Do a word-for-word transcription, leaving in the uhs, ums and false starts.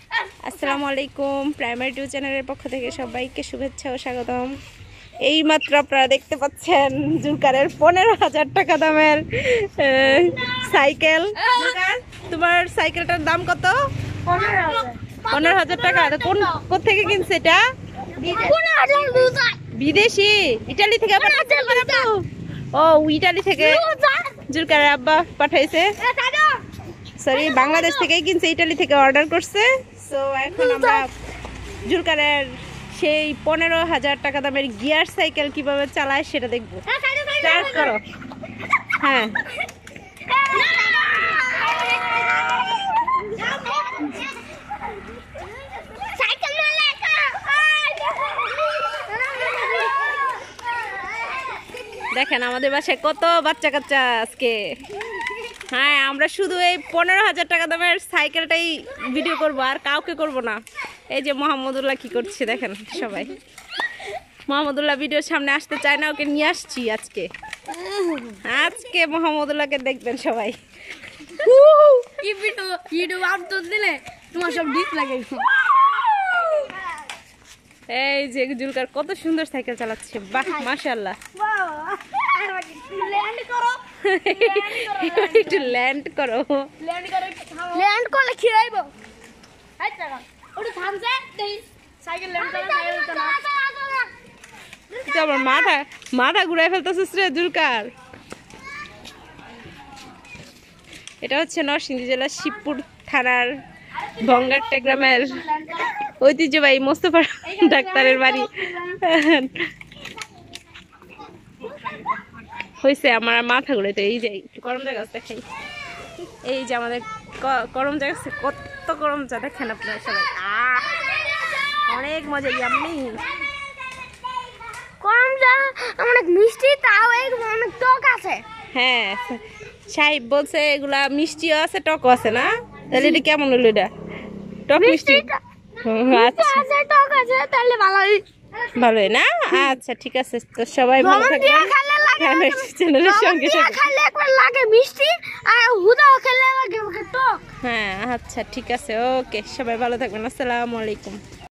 আসসালামু আলাইকুম, primary two চ্যানেলের পক্ষ থেকে সবাইকে শুভেচ্ছা ও স্বাগতম। এইমাত্র আপনারা দেখতে পাচ্ছেন জুলকারের পনেরো হাজার টাকা দামের সাইকেল। তোমার সাইকেলটার দাম কত? পনেরো হাজার টাকা। কোন কোথেকে কিনছে এটা? বিদেশি, ইটালি থেকে। ও ইটালি থেকে জুলকারের আব্বা পাঠাইছে, সরি বাংলাদেশ থেকেই কিনছে, ইটালি থেকে অর্ডার করছে। সো এখন আমরা জুলকারের সেই পনেরো হাজার টাকা দামের গিয়ার সাইকেল কিভাবে চালায় সেটা দেখবো। স্টার্ট করো। হ্যাঁ, দেখেন আমাদের বাসায় কত বাচ্চা কাচ্চা আজকে। হ্যাঁ, আমরা শুধু এই পনেরো হাজার টাকা দামের সাইকেলটাই ভিডিও করবো, আর কাউকে করব না। এই যে মোহাম্মদুল্লাহ কি করছে দেখেন সবাই। মোহাম্মদুল্লাহ ভিডিওর সামনে আসতে চায় না, ওকে নিয়ে আসছি আজকে। আজকে মোহাম্মদুল্লাহকে দেখবেন সবাই। এই যে জুলকার কত সুন্দর সাইকেল চালাচ্ছে, বাহ মাশাআল্লাহ। একটু ল্যান্ড করো। ল্যান্ড করলে খিরাইব। ওটা থামছে দেই সাইকেল ল্যান্ড করে সাইকেল চালা। আমার মাথা মাথা ঘুরাই ফেলতেছিস রে জুলকার। এটা হচ্ছে নরসিংদী জেলার শিবপুর থানার ভঙ্গারটা গ্রামের ঐতিহ্যবাহী মোস্তফা ডাক্তারের বাড়ি। হয়েছে আমার মাথা ঘুরাইতে। এই যে করম চা গাছ দেখাই, এই যে আমাদের করম চা গাছে কত করম চা দেখেন আপনারা সবাই। আহ অনেক মজা। ইয়াম্মি করম চা অনেক মিষ্টি, তাও অনেক টক আছে। হ্যাঁ, সাহেব বলছে এগুলা মিষ্টিও আছে টকও আছে না? তাহলে এটা কেমন হলো? এটা টক মিষ্টি। আচ্ছা টক আছে, তাহলে ভালোই ভালোই না? আচ্ছা ঠিক আছে, তো সবাই ভালো থাকবেন। চ্যানেলের সঙ্গে খেলে একবার লাগে মিষ্টি, আর হুদাও খেলে লাগে টক। হ্যাঁ আচ্ছা ঠিক আছে, ওকে সবাই ভালো থাকবেন। আসসালামু আলাইকুম।